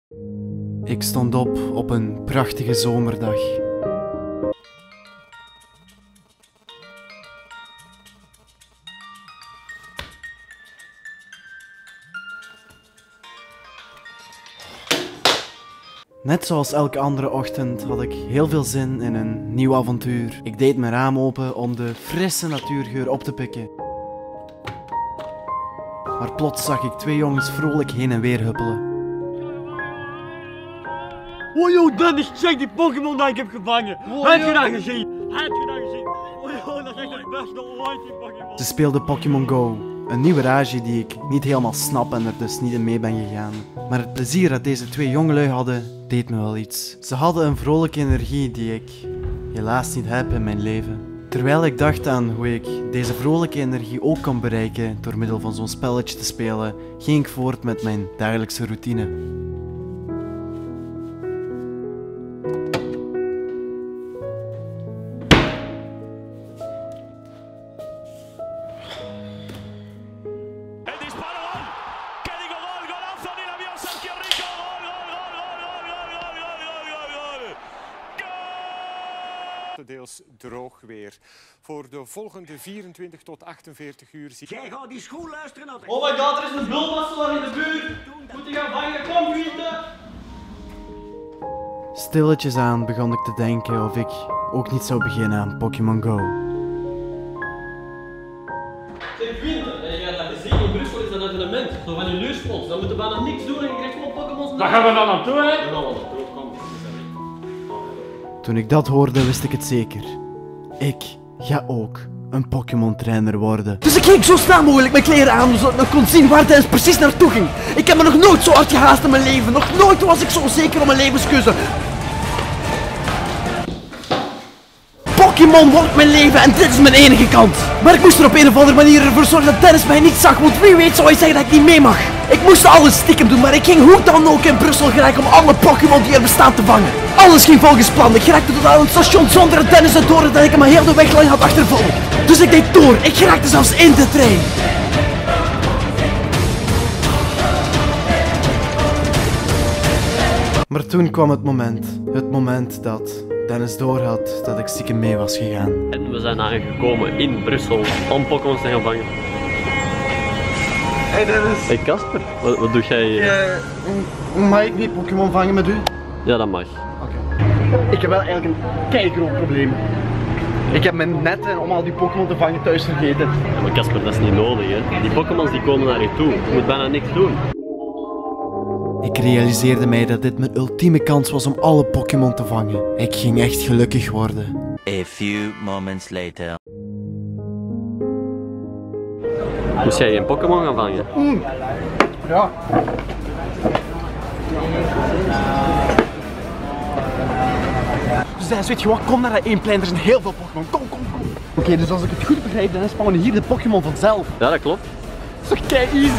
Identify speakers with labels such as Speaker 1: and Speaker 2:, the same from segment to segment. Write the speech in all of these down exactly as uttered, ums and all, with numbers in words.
Speaker 1: Ik stond op op een prachtige zomerdag. Net zoals elke andere ochtend had ik heel veel zin in een nieuw avontuur. Ik deed mijn raam open om de frisse natuurgeur op te pikken. Maar plots zag ik twee jongens vrolijk heen en weer huppelen.
Speaker 2: Oh joh Dennis, check die Pokémon die ik heb gevangen. Oh, heb je dat gezien? Heb je dat gezien? Oh joh, dat is echt het beste ooit die Pokémon.
Speaker 1: Ze speelden Pokémon Go. Een nieuwe rage die ik niet helemaal snap en er dus niet in mee ben gegaan. Maar het plezier dat deze twee jongelui hadden, deed me wel iets. Ze hadden een vrolijke energie die ik helaas niet heb in mijn leven. Terwijl ik dacht aan hoe ik deze vrolijke energie ook kan bereiken door middel van zo'n spelletje te spelen, ging ik voort met mijn dagelijkse routine.
Speaker 3: Deels droog weer. Voor de volgende vierentwintig tot achtenveertig uur zie
Speaker 2: jij gaat die school luisteren naar.
Speaker 4: Oh my god, er is een bulbastelaar in de buurt! Moet je gaan vangen, kom vrienden!
Speaker 1: Stilletjes aan begon ik te denken of ik ook niet zou beginnen aan Pokémon Go.
Speaker 4: Zeg vrienden, en je gaat dat gezien, in Brussel is dat een evenement. Zo van die leurspons, dan moeten we bijna niks doen en je krijgt gewoon Pokémons.
Speaker 2: Daar gaan we dan naartoe, hè?
Speaker 4: Daar gaan we naartoe, kom.
Speaker 1: Toen ik dat hoorde, wist ik het zeker. Ik ga ook een Pokémon trainer worden. Dus ik ging zo snel mogelijk mijn kleren aan, zodat ik kon zien waar Dennis precies naartoe ging. Ik heb me nog nooit zo hard gehaast in mijn leven. Nog nooit was ik zo zeker om mijn levenskeuze. Pokémon wordt mijn leven en dit is mijn enige kans. Maar ik moest er op een of andere manier ervoor zorgen dat Dennis mij niet zag, want wie weet zou hij zeggen dat ik niet mee mag. Ik moest alles stiekem doen, maar ik ging hoe dan ook in Brussel geraken om alle Pokémon die er bestaan te vangen. Alles ging volgens plan. Ik geraakte tot aan het station zonder dat Dennis het hoorde dat ik hem al heel de weg lang had achtervolgd. Dus ik deed door. Ik geraakte zelfs in de trein. Maar toen kwam het moment. Het moment dat Dennis doorhad dat ik stiekem mee was gegaan.
Speaker 4: En we zijn aangekomen in Brussel om Pokémons te gaan vangen.
Speaker 1: Hey Dennis.
Speaker 4: Hey Casper, wat, wat doe jij hier?
Speaker 1: Uh, mag ik niet Pokémon vangen met u?
Speaker 4: Ja, dat mag.
Speaker 1: Oké. Okay. Ik heb wel eigenlijk een keigroot probleem. Ik heb mijn netten om al die Pokémon te vangen thuis vergeten.
Speaker 4: Ja, maar Casper, dat is niet nodig hè. Die Pokémons die komen naar je toe. Je moet bijna niks doen.
Speaker 1: Ik realiseerde mij dat dit mijn ultieme kans was om alle Pokémon te vangen. Ik ging echt gelukkig worden.
Speaker 5: A few moments later.
Speaker 4: Moest jij een Pokémon gaan vangen?
Speaker 1: Mm. Ja. Dus Dennis, weet je wat? Kom naar dat één plein, er zijn heel veel Pokémon. Kom, kom, kom. Oké, okay, dus als ik het goed begrijp, dan spawnen hier de Pokémon vanzelf.
Speaker 4: Ja, dat klopt.
Speaker 1: Dat is toch kei easy?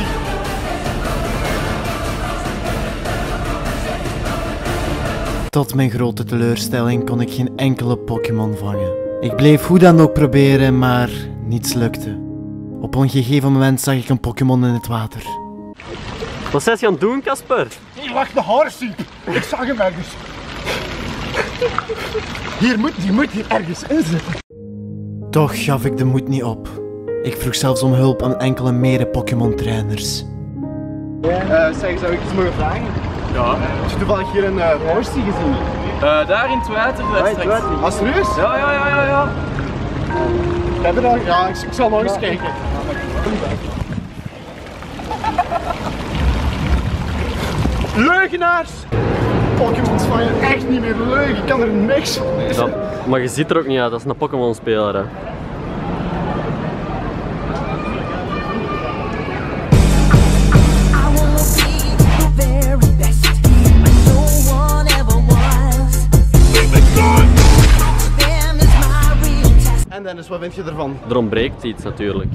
Speaker 1: Tot mijn grote teleurstelling kon ik geen enkele Pokémon vangen. Ik bleef hoe dan ook proberen, maar niets lukte. Op een gegeven moment zag ik een Pokémon in het water.
Speaker 4: Wat zijn ze aan het doen, Casper?
Speaker 6: Die lag de haarsiep. Ik zag hem ergens. Hier moet, die moet hier ergens in zitten.
Speaker 1: Toch gaf ik de moed niet op. Ik vroeg zelfs om hulp aan enkele mede Pokémon trainers.
Speaker 6: Uh, zeg, zou ik iets mogen vragen?
Speaker 7: Ja.
Speaker 6: Heb je toevallig hier een uh, horsey gezien?
Speaker 7: Uh, daar in het water, daar straks.
Speaker 6: Ah, serieus?
Speaker 7: Ja, ja, ja, ja, ja.
Speaker 6: Heb je dat? Ja, ik, ik zal nog eens kijken. Leugenaars! Pokémons van je echt niet meer leuk, ik kan er niks van lezen.
Speaker 4: Ja, maar je ziet er ook niet uit, dat is een Pokémon speler hè.
Speaker 1: En Dennis, wat vind je ervan?
Speaker 4: Er ontbreekt iets natuurlijk.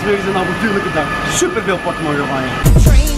Speaker 2: wegens een avontuurlijke dag super veel Pokémon gevangen.